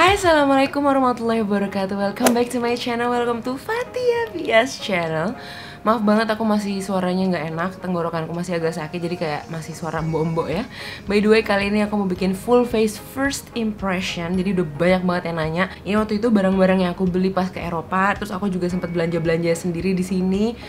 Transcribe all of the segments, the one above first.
Hai, assalamualaikum warahmatullahi wabarakatuh. Welcome back to my channel. Welcome to Fathia Bias channel. Maaf banget aku masih suaranya nggak enak, tenggorokanku masih agak sakit, jadi kayak masih suara mbok-mbok ya. By the way, kali ini aku mau bikin full face first impression. Jadi udah banyak banget yang nanya. Ini waktu itu barang-barang yang aku beli pas ke Eropa, terus aku juga sempat belanja-belanja sendiri di sini.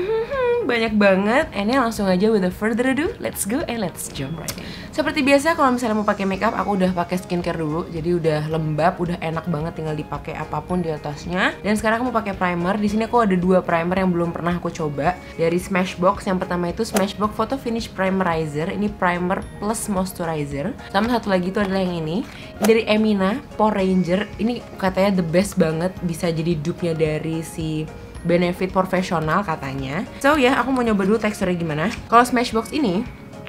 Banyak banget. Ini langsung aja without further ado, let's go and let's jump right in. Seperti biasa kalau misalnya mau pakai makeup, aku udah pakai skincare dulu. Jadi udah lembab, udah enak banget, tinggal dipakai apapun di atasnya. Dan sekarang aku mau pakai primer. Di sini aku ada dua primer yang belum pernah aku coba dari Smashbox. Yang pertama itu Smashbox Photo Finish Primerizer. Ini primer plus moisturizer. Sama satu lagi itu adalah yang ini dari Emina Pore Ranger. Ini katanya the best banget, bisa jadi dupe-nya dari si Benefit Profesional katanya. So ya, aku mau nyoba dulu teksturnya gimana. Kalau Smashbox ini,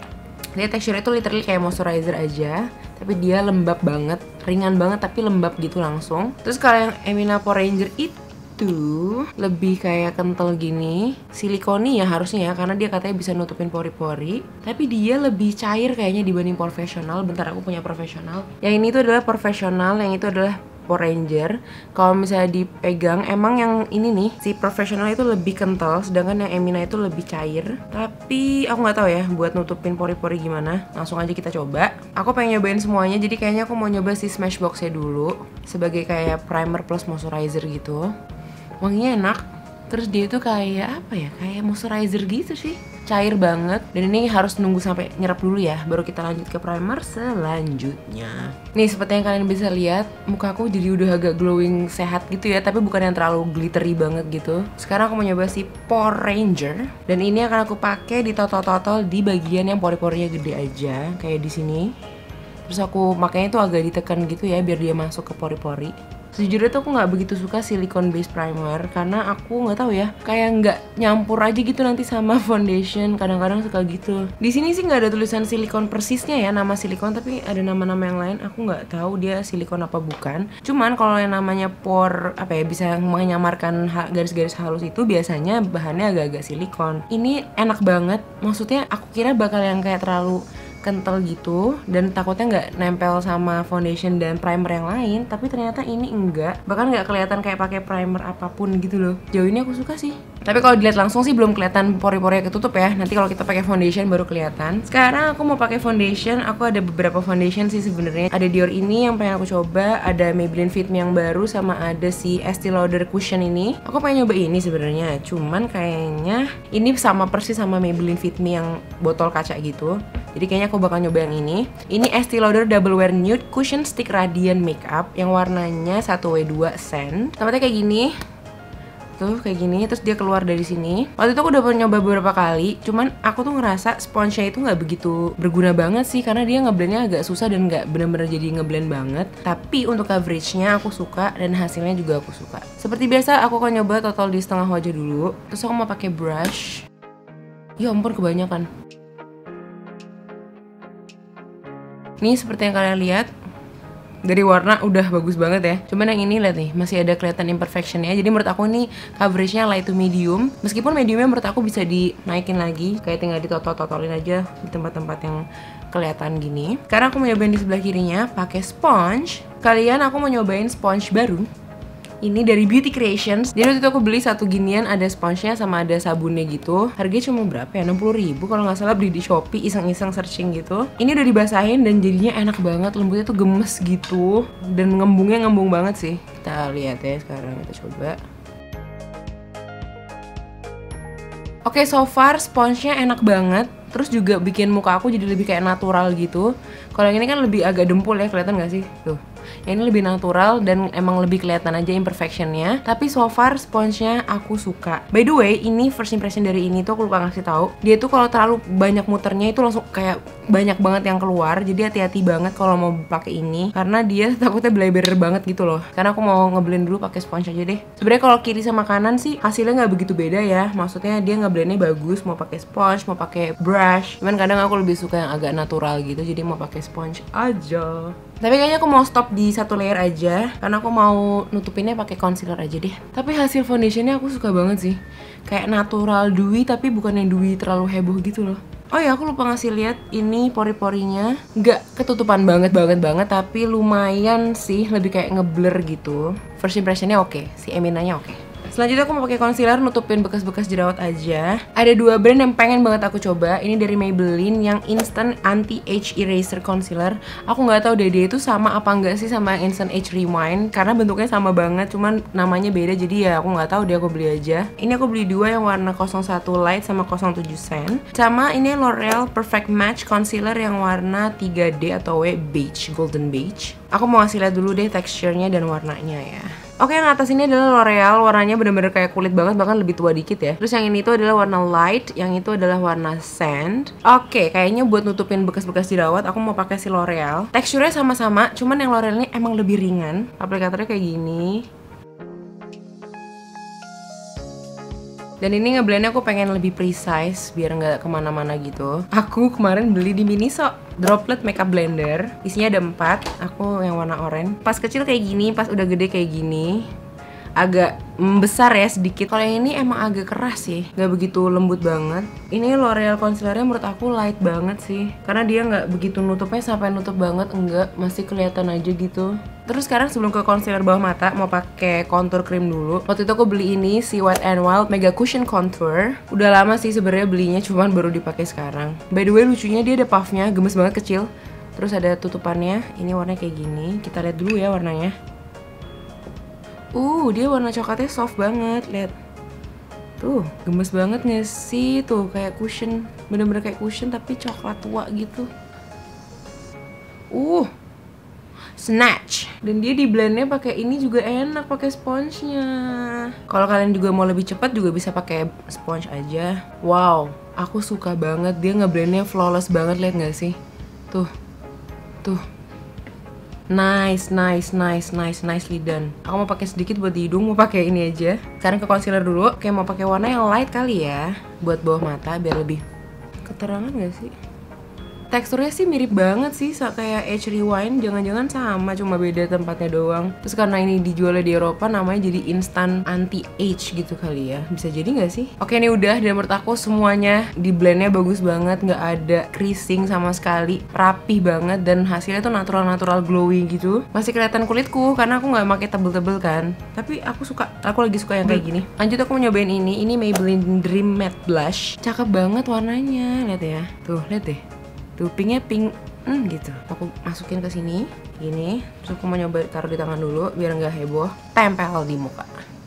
dia teksturnya itu literally kayak moisturizer aja, tapi dia lembab banget, ringan banget tapi lembab gitu langsung. Terus kalau yang Emina Pore Ranger itu lebih kayak kental gini, silikoni ya harusnya ya, karena dia katanya bisa nutupin pori-pori. Tapi dia lebih cair kayaknya dibanding profesional. Bentar, aku punya profesional. Yang ini tuh adalah profesional, yang itu adalah Pore Ranger. Kalau misalnya dipegang, emang yang ini nih, si profesional itu lebih kental, sedangkan yang Emina itu lebih cair. Tapi aku nggak tahu ya buat nutupin pori-pori gimana. Langsung aja kita coba. Aku pengen nyobain semuanya, jadi kayaknya aku mau nyoba si Smashbox-nya dulu sebagai kayak primer plus moisturizer gitu. Wanginya enak. Terus dia itu kayak apa ya? Kayak moisturizer gitu sih. Cair banget. Dan ini harus nunggu sampai nyerap dulu ya, baru kita lanjut ke primer selanjutnya. Nih, seperti yang kalian bisa lihat, muka aku jadi udah agak glowing sehat gitu ya, tapi bukan yang terlalu glittery banget gitu. Sekarang aku mau nyoba si Pore Ranger, dan ini akan aku pakai di totol-totol di bagian yang pori-porinya gede aja, kayak di sini. Terus aku makanya tuh agak ditekan gitu ya, biar dia masuk ke pori-pori. Sejujurnya tuh aku nggak begitu suka silicone base primer, karena aku nggak tahu ya, kayak nggak nyampur aja gitu nanti sama foundation. Kadang-kadang suka gitu. Di sini sih nggak ada tulisan silikon persisnya ya, nama silikon, tapi ada nama-nama yang lain. Aku nggak tahu dia silikon apa bukan. Cuman kalau yang namanya pore apa ya, bisa menyamarkan garis-garis halus itu biasanya bahannya agak-agak silikon. Ini enak banget. Maksudnya aku kira bakal yang kayak terlalu kental gitu dan takutnya nggak nempel sama foundation dan primer yang lain, tapi ternyata ini enggak, bahkan nggak kelihatan kayak pakai primer apapun gitu loh. Jauh ini aku suka sih, tapi kalau dilihat langsung sih belum kelihatan pori-pori ketutup ya. Nanti kalau kita pakai foundation baru kelihatan. Sekarang aku mau pakai foundation. Aku ada beberapa foundation sih sebenarnya. Ada Dior ini yang pengen aku coba, ada Maybelline Fit Me yang baru, sama ada si Estee Lauder Cushion ini. Aku pengen nyoba ini sebenarnya, cuman kayaknya ini sama persis sama Maybelline Fit Me yang botol kaca gitu. Jadi kayaknya aku bakal nyoba yang ini. Ini Estee Lauder Double Wear Nude Cushion Stick Radiant Makeup yang warnanya 1W2 Sand. Tempatnya kayak gini. Tuh kayak gini, terus dia keluar dari sini. Waktu itu aku udah pernah nyoba beberapa kali, cuman aku tuh ngerasa sponsnya itu nggak begitu berguna banget sih, karena dia ngeblendnya agak susah dan nggak bener-bener jadi ngeblend banget. Tapi untuk coveragenya aku suka dan hasilnya juga aku suka. Seperti biasa aku akan nyoba total di setengah wajah dulu. Terus aku mau pakai brush. Ya ampun, kebanyakan. Nih seperti yang kalian lihat, dari warna udah bagus banget ya. Cuman yang ini lihat nih, masih ada kelihatan imperfectionnya. Jadi menurut aku ini coveragenya light to medium. Meskipun mediumnya menurut aku bisa dinaikin lagi, kayak tinggal ditotol-totolin aja di tempat-tempat yang kelihatan gini. Sekarang aku mau nyobain di sebelah kirinya pakai sponge. Kalian, aku mau nyobain sponge baru. Ini dari Beauty Creations. Jadi waktu itu aku beli satu ginian, ada sponsnya sama ada sabunnya gitu. Harganya cuma berapa ya? 60.000 kalau nggak salah, beli di Shopee, iseng-iseng searching gitu. Ini udah dibasahin dan jadinya enak banget, lembutnya tuh gemes gitu. Dan ngembungnya ngembung banget sih. Kita lihat ya sekarang, kita coba. Oke, so far sponsnya enak banget. Terus juga bikin muka aku jadi lebih kayak natural gitu. Kalau yang ini kan lebih agak dempul ya, kelihatan gak sih? Tuh. Yang ini lebih natural dan emang lebih kelihatan aja imperfectionnya. Tapi so far sponsnya aku suka. By the way, ini first impression dari ini tuh aku lupa ngasih tahu. Dia tuh kalau terlalu banyak muternya itu langsung kayak banyak banget yang keluar. Jadi hati-hati banget kalau mau pakai ini, karena dia takutnya bleber banget gitu loh. Karena aku mau ngeblend dulu pakai sponge aja deh. Sebenarnya kalau kiri sama kanan sih hasilnya nggak begitu beda ya. Maksudnya dia ngeblendnya bagus. Mau pakai sponge, mau pakai brush. Cuman kadang aku lebih suka yang agak natural gitu. Jadi mau pakai sponge aja. Tapi kayaknya aku mau stop di satu layer aja, karena aku mau nutupinnya pakai concealer aja deh. Tapi hasil foundationnya aku suka banget sih. Kayak natural dewy, tapi bukan yang dewy terlalu heboh gitu loh. Oh ya, aku lupa ngasih lihat ini pori-porinya nggak ketutupan banget tapi lumayan sih, lebih kayak ngeblur gitu. First impressionnya oke, si Eminanya oke. Selanjutnya aku mau pakai concealer nutupin bekas-bekas jerawat aja. Ada 2 brand yang pengen banget aku coba. Ini dari Maybelline yang Instant Anti-Age Eraser Concealer. Aku nggak tahu deh dia itu sama apa enggak sih sama Instant Age Rewind, karena bentuknya sama banget, cuman namanya beda. Jadi ya aku nggak tahu deh, aku beli aja. Ini aku beli 2 yang warna 01 Light sama 07 Sand. Sama ini L'Oreal Perfect Match Concealer yang warna 3D atau beige, golden beige. Aku mau ngasih lihat dulu deh teksturnya dan warnanya ya. Oke, yang atas ini adalah L'Oreal, warnanya bener-bener kayak kulit banget, bahkan lebih tua dikit ya. Terus yang ini tuh adalah warna light, yang itu adalah warna sand. Oke, kayaknya buat nutupin bekas-bekas jerawat aku mau pakai si L'Oreal. Teksturnya sama-sama, cuman yang L'Oreal ini emang lebih ringan. Aplikatornya kayak gini. Dan ini ngeblendnya aku pengen lebih precise biar nggak kemana-mana gitu. Aku kemarin beli di Miniso droplet makeup blender. Isinya ada 4. Aku yang warna oranye. Pas kecil kayak gini, pas udah gede kayak gini. Agak besar ya sedikit. Kalau yang ini emang agak keras sih, nggak begitu lembut banget. Ini L'Oreal concealernya menurut aku light banget sih, karena dia nggak begitu nutupnya sampai nutup banget, enggak, masih kelihatan aja gitu. Terus sekarang sebelum ke concealer bawah mata, mau pakai contour cream dulu. Waktu itu aku beli ini si Wet n Wild Mega Cushion Contour. Udah lama sih sebenarnya belinya, cuman baru dipakai sekarang. By the way, lucunya dia ada puffnya, gemes banget, kecil. Terus ada tutupannya. Ini warnanya kayak gini. Kita lihat dulu ya warnanya. Dia warna coklatnya soft banget, lihat. Tuh, gemes banget gak sih? Tuh, kayak cushion, bener-bener kayak cushion tapi coklat tua gitu. Snatch. Dan dia di blendnya pakai ini juga enak, pakai sponsnya. Kalau kalian juga mau lebih cepat juga bisa pakai sponge aja. Wow, aku suka banget, dia ngeblendnya flawless banget, lihat gak sih? Tuh. Nicely done. Aku mau pakai sedikit buat di hidung, mau pakai ini aja. Sekarang ke concealer dulu. Kayak mau pakai warna yang light kali ya, buat bawah mata biar lebih keterangan gak sih? Teksturnya sih mirip banget sih kayak Age Rewind, jangan-jangan sama, cuma beda tempatnya doang. Terus karena ini dijualnya di Eropa, namanya jadi Instant Anti-Age gitu kali ya. Bisa jadi nggak sih? Oke, ini udah, dan menurut aku semuanya di blendnya bagus banget, nggak ada creasing sama sekali, rapi banget, dan hasilnya tuh natural glowing gitu. Masih kelihatan kulitku karena aku nggak pakai tebel-tebel kan. Tapi aku lagi suka yang kayak gini. Lanjut aku mau nyobain ini Maybelline Dream Matte Blush. Cakep banget warnanya, lihat ya. Tuh, lihat deh. Tuh, pinknya pink gitu. Aku masukin ke sini gini, terus aku mau nyoba taruh di tangan dulu biar nggak heboh. Tempel di muka.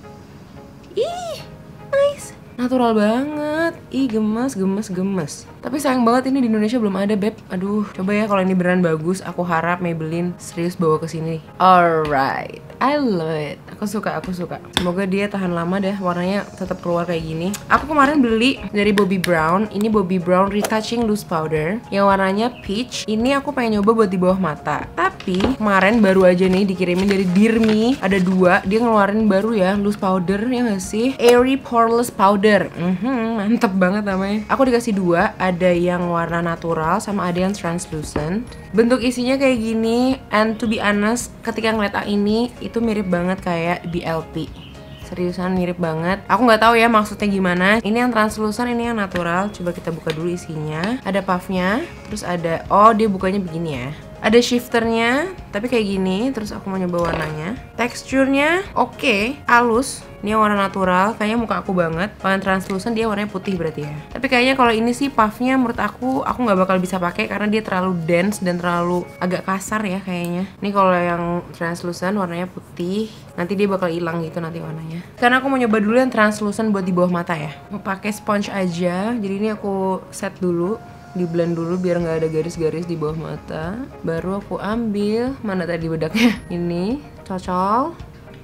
Ih, nice, natural banget. Ih, gemes. Tapi sayang banget ini di Indonesia belum ada, beb. Aduh, coba ya kalau ini beneran bagus, aku harap Maybelline serius bawa ke sini. Alright, I love it. Aku suka. Semoga dia tahan lama deh, warnanya tetap keluar kayak gini. Aku kemarin beli dari Bobbi Brown. Ini Bobbi Brown Retouching Loose Powder yang warnanya peach. Ini aku pengen nyoba buat di bawah mata. Tapi kemarin baru aja nih dikirimin dari Dear Me. Ada 2, dia ngeluarin baru ya, loose powder ya nggak sih? Airy Poreless Powder. Mantep banget namanya. Aku dikasih 2, ada yang warna natural sama ada yang translucent. Bentuk isinya kayak gini, and to be honest, ketika ngeliat ini itu mirip banget kayak BLP. Seriusan mirip banget. Aku nggak tahu ya maksudnya gimana. Ini yang translucent, ini yang natural. Coba kita buka dulu isinya. Ada puffnya, terus ada, dia bukanya begini ya. Ada shifternya, tapi kayak gini. Terus aku mau nyoba warnanya. Teksturnya oke, halus. Ini yang warna natural, kayaknya muka aku banget. Kalau yang translucent dia warnanya putih berarti ya. Tapi kayaknya kalau ini sih puffnya menurut aku nggak bakal bisa pakai karena dia terlalu dense dan terlalu agak kasar ya kayaknya. Ini kalau yang translucent warnanya putih, nanti dia bakal hilang gitu nanti warnanya. Karena aku mau nyoba dulu yang translucent buat di bawah mata ya. Mau pakai sponge aja, jadi ini aku set dulu. Di blend dulu biar nggak ada garis-garis di bawah mata. Baru aku ambil, mana tadi bedaknya? Ini, cocol.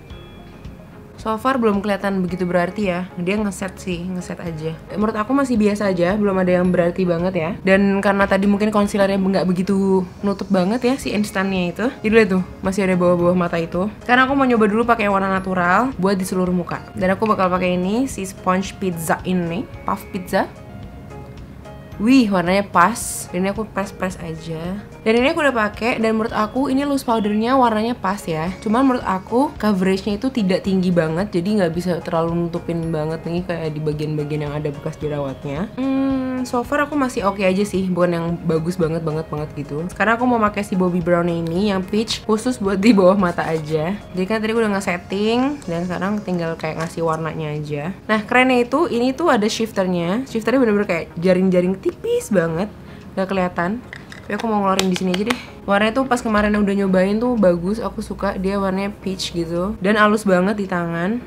So far belum kelihatan begitu berarti ya. Dia ngeset aja. Menurut aku masih biasa aja, belum ada yang berarti banget ya. Dan karena tadi mungkin concealernya nggak begitu nutup banget ya si instannya itu. Jadi lihat tuh, masih ada bawah-bawah mata itu. Karena aku mau nyoba dulu pakai warna natural buat di seluruh muka. Dan aku bakal pakai ini si sponge pizza ini, puff pizza. Wih, warnanya pas. Dan ini aku press aja. Dan ini aku udah pakai, dan menurut aku ini loose powdernya warnanya pas ya. Cuman menurut aku coveragenya itu tidak tinggi banget, jadi nggak bisa terlalu nutupin banget nih kayak di bagian-bagian yang ada bekas jerawatnya. So far aku masih oke aja sih, bukan yang bagus banget gitu. Sekarang aku mau pakai si Bobbi Brown ini yang peach, khusus buat di bawah mata aja. Jadi kan tadi aku udah nge-setting, dan sekarang tinggal kayak ngasih warnanya aja. Nah, kerennya itu ini tuh ada shifternya. Shifternya bener-bener kayak jaring-jaring tipis banget, gak kelihatan. Tapi aku mau ngeluarin di sini aja deh. Warnanya tuh pas kemarin udah nyobain tuh bagus, aku suka dia warnanya peach gitu, dan halus banget di tangan.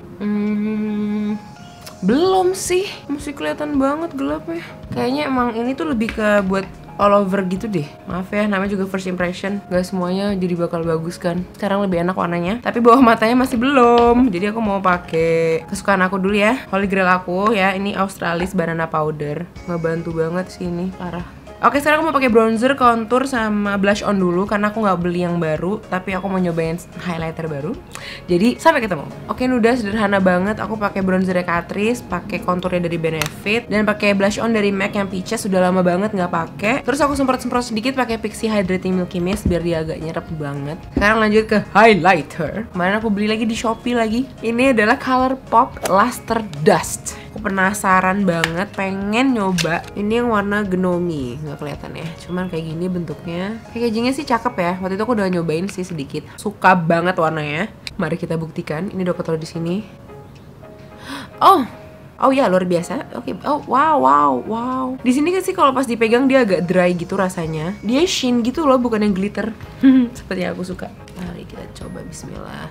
Belum sih, masih kelihatan banget gelapnya. Kayaknya emang ini tuh lebih ke buat all over gitu deh. Maaf ya, namanya juga first impression, gak semuanya jadi bakal bagus kan. Sekarang lebih enak warnanya, tapi bawah matanya masih belum. Jadi aku mau pakai kesukaan aku dulu ya, Holy Grail aku ya. Ini Australis Banana Powder, ngebantu banget sih ini, parah. Oke, sekarang aku mau pakai bronzer, contour, sama blush on dulu karena aku nggak beli yang baru, tapi aku mau nyobain highlighter baru. Jadi sampai ketemu. Oke, ini udah sederhana banget. Aku pakai bronzernya Catrice, pakai konturnya dari Benefit, dan pakai blush on dari MAC yang Peaches. Sudah lama banget nggak pakai. Terus aku semprot sedikit pakai Pixi Hydrating Milky Mist biar dia agak nyerap banget. Sekarang lanjut ke highlighter. Kemarin aku beli lagi di Shopee lagi. Ini adalah ColourPop Luster Dust. Aku penasaran banget, pengen nyoba. Ini yang warna Gnomi, nggak kelihatan ya, cuman kayak gini bentuknya. Packagingnya sih cakep ya. Waktu itu aku udah nyobain sih sedikit. Suka banget warnanya. Mari kita buktikan. Ini udah aku taruh di sini. Oh ya, luar biasa. Oke. Oh wow. Di sini kan sih kalau pas dipegang dia agak dry gitu rasanya. Dia sheen gitu loh, bukan yang glitter. Seperti yang aku suka. Mari kita coba. Bismillah.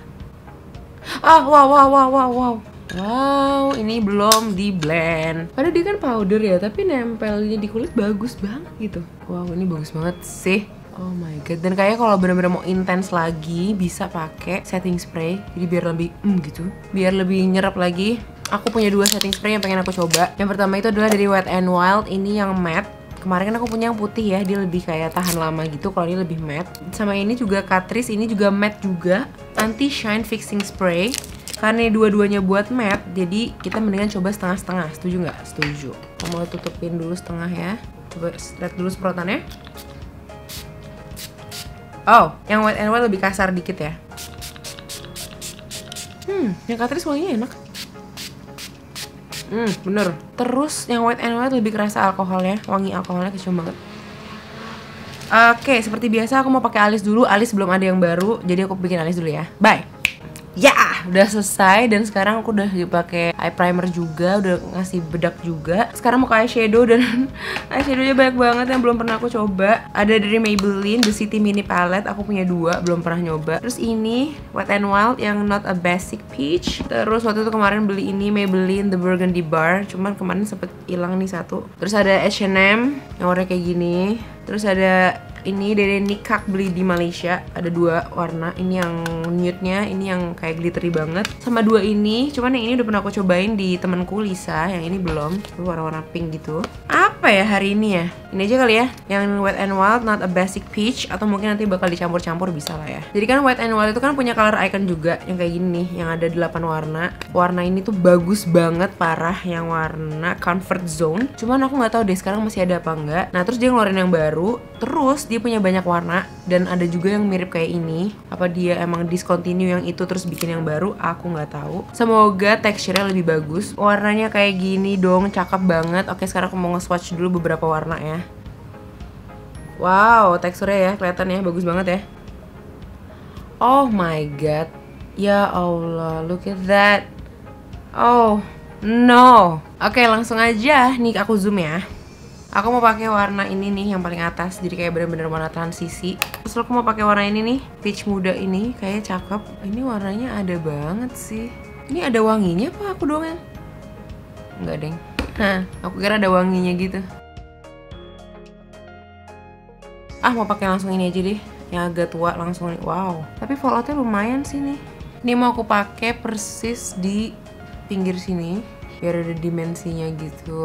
Wow, ini belum di blend. Padahal dia kan powder ya, tapi nempelnya di kulit bagus banget gitu. Wow, ini bagus banget sih. Oh my god. Dan kayaknya kalau bener-bener mau intens lagi bisa pakai setting spray. Jadi biar lebih gitu. Biar lebih nyerap lagi. Aku punya 2 setting spray yang pengen aku coba. Yang pertama itu adalah dari Wet n Wild. Ini yang matte. Kemarin kan aku punya yang putih ya, dia lebih kayak tahan lama gitu. Kalau ini lebih matte. Sama ini juga Catrice, ini juga matte juga. Anti Shine Fixing Spray. Karena dua-duanya buat matte, jadi kita mendingan coba setengah-setengah. Setuju nggak? Setuju. Aku mau tutupin dulu setengah ya. Coba lihat dulu semprotannya. Oh, yang Wet n Wild lebih kasar dikit ya. Yang Catrice wanginya enak. Bener. Terus yang Wet n Wild lebih kerasa alkoholnya, wangi alkoholnya kecium banget. Oke, seperti biasa aku mau pakai alis dulu. Alis belum ada yang baru, jadi aku bikin alis dulu ya. Bye. Ya, udah selesai, dan sekarang aku udah pakai eye primer juga, udah ngasih bedak juga. Sekarang mau ke eyeshadow, dan eyeshadownya banyak banget yang belum pernah aku coba. Ada dari Maybelline The City Mini Palette, aku punya 2, belum pernah nyoba. Terus ini Wet n Wild yang Not a Basic Peach. Terus waktu itu kemarin beli ini Maybelline The Burgundy Bar, cuman kemarin sempet hilang nih satu. Terus ada H&M yang warna kayak gini. Terus ada ini dari Nikak, beli di Malaysia. Ada 2 warna, ini yang nude-nya, ini yang kayak glittery banget. Sama 2 ini, cuman yang ini udah pernah aku cobain di temenku Lisa, yang ini belum. Itu warna-warna pink gitu. Apa ya hari ini ya? Ini aja kali ya, yang Wet n Wild Not a Basic Peach, atau mungkin nanti bakal dicampur-campur, bisa lah ya. Jadi kan Wet n Wild itu kan punya color icon juga, yang kayak gini nih, yang ada 8 warna. Warna ini tuh bagus banget, parah, yang warna Comfort Zone. Cuman aku nggak tahu deh sekarang masih ada apa enggak. Nah, terus dia ngeluarin yang baru, terus dia punya banyak warna, dan ada juga yang mirip kayak ini. Apa dia emang discontinue yang itu terus bikin yang baru, aku nggak tahu. Semoga teksturnya lebih bagus. Warnanya kayak gini dong, cakep banget. Oke, sekarang aku mau nge-swatch dulu beberapa warna ya. Wow, teksturnya ya kelihatan ya, bagus banget ya. Oh my god. Ya Allah, look at that. Oh no. Oke, langsung aja nih aku zoom ya. Aku mau pakai warna ini nih yang paling atas, jadi kayak bener-bener warna transisi. Terus aku mau pakai warna ini nih, peach muda ini, kayaknya cakep. Ini warnanya ada banget sih. Ini ada wanginya apa aku doang yang? Enggak deng. Aku kira ada wanginya gitu. Mau pakai langsung ini aja deh, yang agak tua langsung nih. Wow. Tapi falloutnya lumayan sih nih. Ini mau aku pakai persis di pinggir sini, biar ada dimensinya gitu.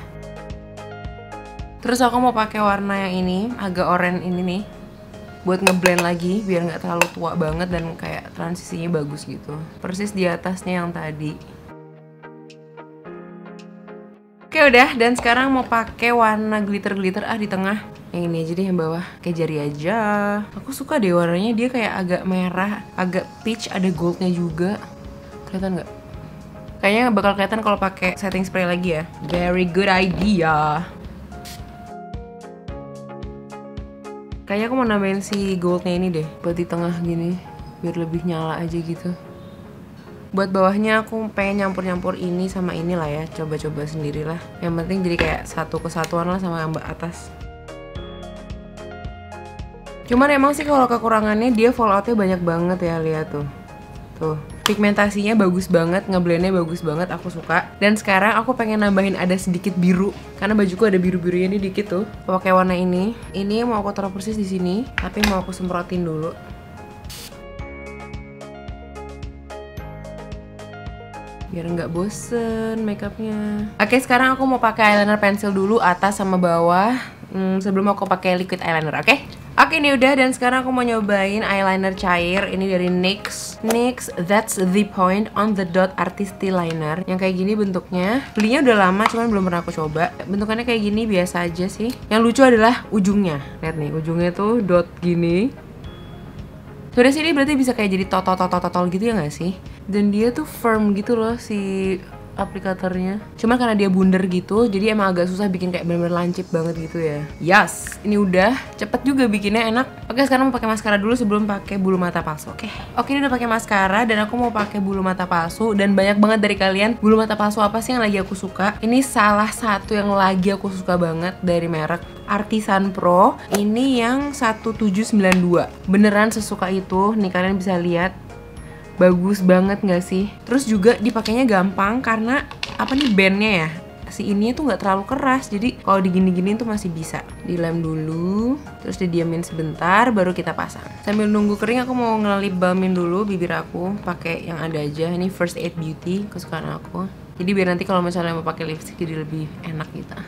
Terus aku mau pakai warna yang ini, agak oranye ini nih, buat ngeblend lagi biar nggak terlalu tua banget dan kayak transisinya bagus gitu. Persis di atasnya yang tadi. Oke, udah, dan sekarang mau pakai warna glitter di tengah. Yang ini aja deh, yang bawah, kayak jari aja. Aku suka deh warnanya, dia kayak agak merah, agak peach, ada goldnya juga. Kelihatan nggak? Kayaknya bakal kelihatan kalau pakai setting spray lagi ya. Very good idea. Kayaknya aku mau nambahin si goldnya ini deh, buat di tengah gini, biar lebih nyala aja gitu. Buat bawahnya aku pengen nyampur-nyampur ini sama ini lah ya, coba-coba sendirilah. Yang penting jadi kayak satu kesatuan lah sama yang atas. Cuman emang sih kalau kekurangannya dia falloutnya banyak banget ya, lihat tuh. Tuh, pigmentasinya bagus banget, ngeblendnya bagus banget, aku suka. Dan sekarang aku pengen nambahin ada sedikit biru, karena bajuku ada biru-birunya ini dikit tuh. Pakai warna ini. Ini mau aku taruh persis di sini, tapi mau aku semprotin dulu. Biar nggak bosen makeupnya. Oke, sekarang aku mau pakai eyeliner pensil dulu atas sama bawah. Sebelum aku pakai liquid eyeliner, oke? Oke, ini udah, dan sekarang aku mau nyobain eyeliner cair. Ini dari NYX. NYX That's the Point on the Dot Artisty Liner. Yang kayak gini bentuknya. Belinya udah lama, cuman belum pernah aku coba. Bentukannya kayak gini, biasa aja sih. Yang lucu adalah ujungnya. Lihat nih, ujungnya tuh dot gini. Sudah sini berarti bisa kayak jadi totol gitu ya nggak sih? Dan dia tuh firm gitu loh si aplikatornya. Cuma karena dia bundar gitu, jadi emang agak susah bikin kayak bener-bener lancip banget gitu ya. Yes, ini udah cepet juga bikinnya, enak. Oke, sekarang mau pakai maskara dulu sebelum pakai bulu mata palsu. Oke, ini udah pakai maskara dan aku mau pakai bulu mata palsu. Dan banyak banget dari kalian bulu mata palsu apa sih yang lagi aku suka? Ini salah satu yang lagi aku suka banget dari merek Artisan Pro. Ini yang 1792. Beneran sesuka itu. Nih kalian bisa lihat. Bagus banget gak sih? Terus juga dipakainya gampang karena apa nih, bandnya ya? Si ini tuh nggak terlalu keras, jadi kalau digini-giniin tuh masih bisa. Dilem dulu, terus didiamin sebentar, baru kita pasang. Sambil nunggu kering aku mau ngelip balmin dulu bibir aku, pakai yang ada aja. Ini First Aid Beauty kesukaan aku. Jadi biar nanti kalau misalnya mau pakai lipstick jadi lebih enak gitu.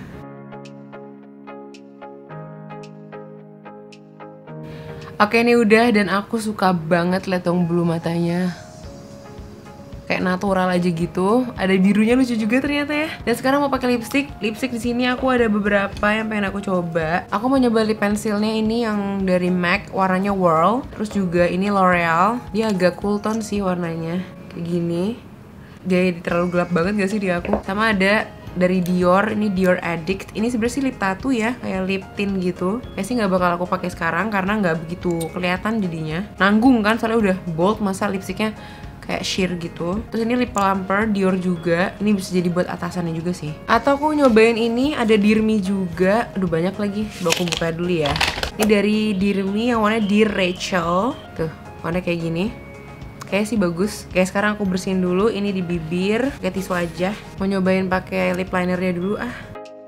Oke, ini udah, dan aku suka banget liat dong bulu matanya. Kayak natural aja gitu. Ada birunya lucu juga ternyata ya. Dan sekarang mau pakai lipstick. Lipstick di sini aku ada beberapa yang pengen aku coba. Aku mau nyoba lip pensilnya ini yang dari MAC, warnanya Whirl. Terus juga ini L'Oreal. Dia agak cool tone sih warnanya. Kayak gini. Jadi terlalu gelap banget gak sih di aku? Sama ada dari Dior, ini Dior Addict. Ini sebenarnya sih lip tattoo ya, kayak lip tint gitu. Kayak sih nggak bakal aku pakai sekarang karena nggak begitu kelihatan jadinya. Nanggung kan, soalnya udah bold, masa lipsticknya kayak sheer gitu. Terus ini lip plumper Dior juga. Ini bisa jadi buat atasannya juga sih. Atau aku nyobain ini, ada Dear Me juga. Aduh banyak lagi. Coba aku buka dulu ya. Ini dari Dear Me yang warnanya Dear Rachel. Tuh, warnanya kayak gini. Kayak sih bagus. Kayak sekarang aku bersihin dulu ini di bibir, pakai tisu aja. Mau nyobain pakai lip linernya dulu ah.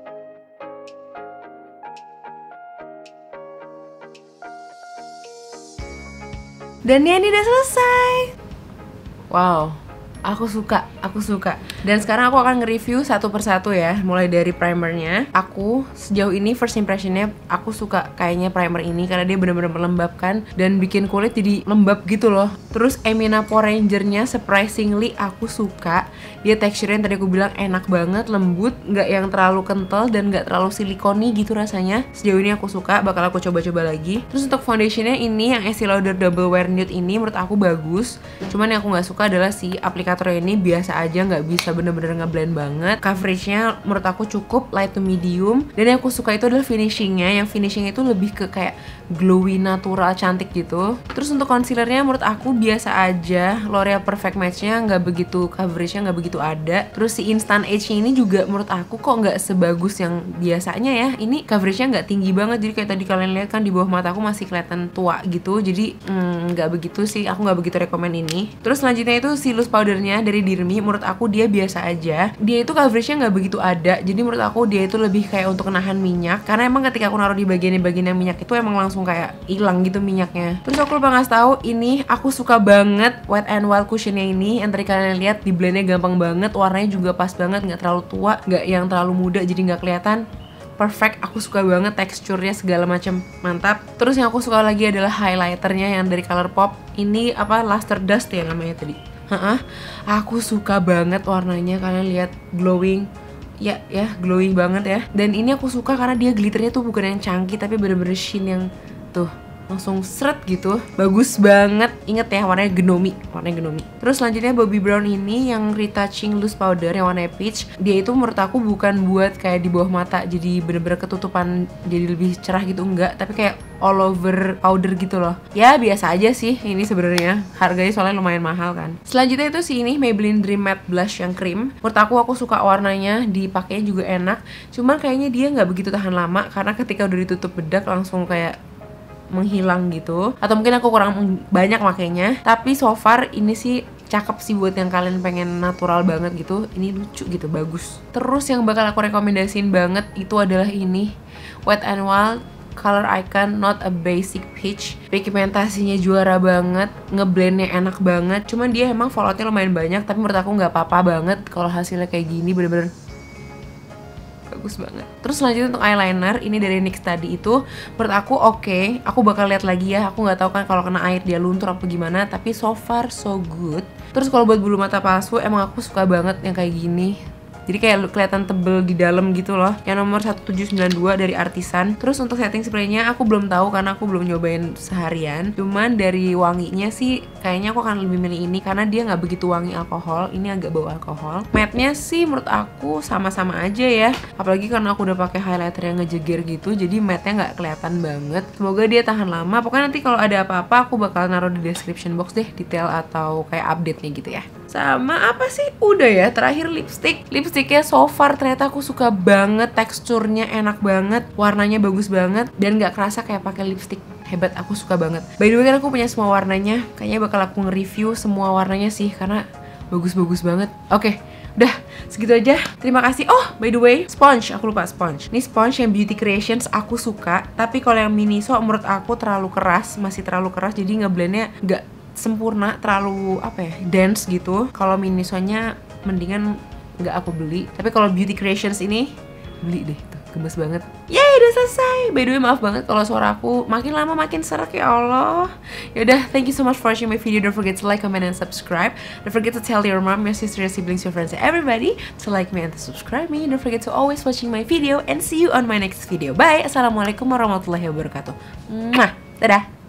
Dan ya, ini udah selesai. Wow, aku suka. Dan sekarang aku akan nge-review satu persatu ya. Mulai dari primernya. Aku sejauh ini first impressionnya aku suka kayaknya primer ini karena dia bener-bener melembabkan dan bikin kulit jadi lembab gitu loh. Terus Emina Pore Rangernya surprisingly aku suka. Dia teksturnya yang tadi aku bilang enak banget, lembut, nggak yang terlalu kental dan nggak terlalu silikoni gitu rasanya. Sejauh ini aku suka, bakal aku coba-coba lagi. Terus untuk foundationnya ini yang Estee Lauder Double Wear Nude ini menurut aku bagus. Cuman yang aku nggak suka adalah si aplikatornya ini biasa aja, nggak bisa bener-bener ngeblend banget. Coveragenya menurut aku cukup light to medium. Dan yang aku suka itu adalah finishingnya. Yang finishing itu lebih ke kayak glowy, natural, cantik gitu. Terus untuk concealernya menurut aku biasa aja. L'Oreal Perfect Match-nya nggak begitu, coveragenya nggak begitu ada. Terus si Instant Age-nya ini juga menurut aku kok nggak sebagus yang biasanya ya. Ini coveragenya nggak tinggi banget, jadi kayak tadi kalian lihat kan di bawah mata aku masih kelihatan tua gitu. Jadi nggak begitu sih, aku nggak begitu rekomen ini. Terus selanjutnya itu si loose powdernya dari Dear Me, menurut aku dia biasa aja. Dia itu coveragenya nggak begitu ada, jadi menurut aku dia itu lebih kayak untuk nahan minyak. Karena emang ketika aku naruh di bagian yang minyak itu emang langsung kayak hilang gitu minyaknya. Terus aku lupa ngasih tahu, ini aku suka banget Wet n Wild cushionnya ini. Yang tadi kalian lihat di blendnya gampang banget, warnanya juga pas banget, nggak terlalu tua, nggak yang terlalu muda jadi nggak kelihatan. Perfect, aku suka banget teksturnya segala macam, mantap. Terus yang aku suka lagi adalah highlighternya yang dari Colourpop. Ini apa, Luster Dust ya namanya tadi. Aku suka banget warnanya, kalian lihat glowing. ya glowing banget ya. Dan ini aku suka karena dia glitternya tuh bukan yang chunky tapi bener-bener sheen yang tuh langsung seret gitu, bagus banget. Ingat ya, warnanya Genomi. Terus selanjutnya Bobbi Brown ini yang retouching loose powder yang warna peach. Dia itu menurut aku bukan buat kayak di bawah mata jadi bener-bener ketutupan jadi lebih cerah gitu, enggak, tapi kayak all over powder gitu loh. Ya biasa aja sih ini sebenarnya, harganya soalnya lumayan mahal kan. Selanjutnya itu si ini Maybelline Dream Matte Blush yang cream. Menurut aku suka warnanya, dipakainya juga enak. Cuman kayaknya dia nggak begitu tahan lama karena ketika udah ditutup bedak langsung kayak menghilang gitu, atau mungkin aku kurang banyak makainya. Tapi so far ini sih cakep sih buat yang kalian pengen natural banget gitu. Ini lucu gitu, bagus. Terus yang bakal aku rekomendasiin banget itu adalah ini Wet n Wild Color Icon Not a Basic Peach. Pigmentasinya juara banget, ngeblendnya enak banget. Cuman dia emang falloutnya lumayan banyak, tapi menurut aku nggak apa-apa banget kalau hasilnya kayak gini, bener-bener bagus banget. Terus selanjutnya untuk eyeliner ini dari NYX tadi itu menurut aku oke. Aku bakal lihat lagi ya, aku nggak tahu kan kalau kena air dia luntur apa gimana, tapi so far so good. Terus kalau buat bulu mata palsu emang aku suka banget yang kayak gini. Jadi kayak kelihatan tebel di dalam gitu loh. Yang nomor 1792 dari Artisan. Terus untuk setting spraynya aku belum tahu karena aku belum nyobain seharian. Cuman dari wanginya sih kayaknya aku akan lebih milih ini karena dia nggak begitu wangi alkohol. Ini agak bau alkohol. Matte-nya sih menurut aku sama-sama aja ya. Apalagi karena aku udah pakai highlighter yang ngejeger gitu, jadi matte-nya nggak kelihatan banget. Semoga dia tahan lama. Pokoknya nanti kalau ada apa-apa aku bakal naruh di description box deh detail atau kayak update-nya gitu ya. Sama apa sih? Udah ya, terakhir lipstick. Lipsticknya so far ternyata aku suka banget, teksturnya enak banget, warnanya bagus banget, dan gak kerasa kayak pakai lipstick. Hebat, aku suka banget. By the way kan aku punya semua warnanya, kayaknya bakal aku nge-review semua warnanya sih, karena bagus-bagus banget. Oke, udah segitu aja. Terima kasih. Oh, by the way, sponge, aku lupa sponge. Ini sponge yang Beauty Creations aku suka, tapi kalau yang Miniso menurut aku terlalu keras, masih terlalu keras, jadi ngeblendnya gak sempurna, terlalu apa ya, dense gitu. Kalau Minisonya mendingan nggak aku beli. Tapi kalau Beauty Creations ini beli deh, tuh gemes banget. Yeay, udah selesai. By the way maaf banget kalau suara aku makin lama makin serak, ya Allah. Yaudah, thank you so much for watching my video. Don't forget to like, comment, and subscribe. Don't forget to tell your mom, your sister, your siblings, your friends, and everybody to like me and to subscribe me. Don't forget to always watching my video and see you on my next video. Bye. Assalamualaikum warahmatullahi wabarakatuh. Mwah. Dadah.